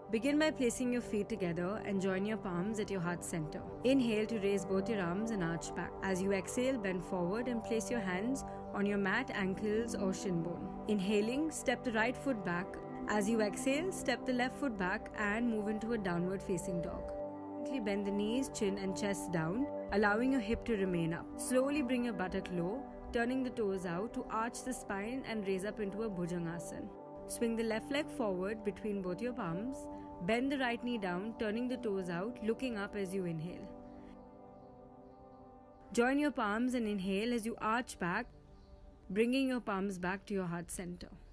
Begin by placing your feet together and join your palms at your heart center. Inhale to raise both your arms and arch back. As you exhale, bend forward and place your hands on your mat, ankles or shin bone. Inhaling, step the right foot back. As you exhale, step the left foot back and move into a downward facing dog. Gently bend the knees, chin and chest down, allowing your hip to remain up. Slowly bring your buttock low, turning the toes out to arch the spine and raise up into a Bhujangasana. Swing the left leg forward between both your palms. Bend the right knee down, turning the toes out, looking up as you inhale. Join your palms and inhale as you arch back, bringing your palms back to your heart center.